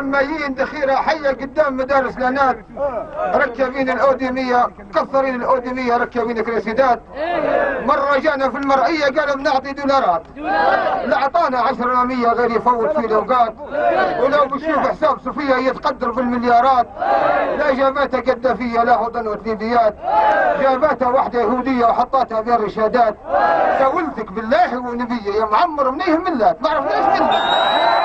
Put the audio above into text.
لما دخيرة حية قدام مدارس لانات، ركبين الاودي 100 كثرين الاودي 100 ركبين كريسيدات. مرة جانا في المرئية قالوا بنعطي دولارات، لا اعطانا 10 100 غير يفوت في الاوقات. ولو بشوف حساب صفية يتقدر بالمليارات. لا جابتها قدافية لا هضن وتنيديات، جابتها واحدة يهودية وحطتها بين رشادات. سولتك بالله ونبيه يا معمر منيه ملات، ما اعرف ليش ملات.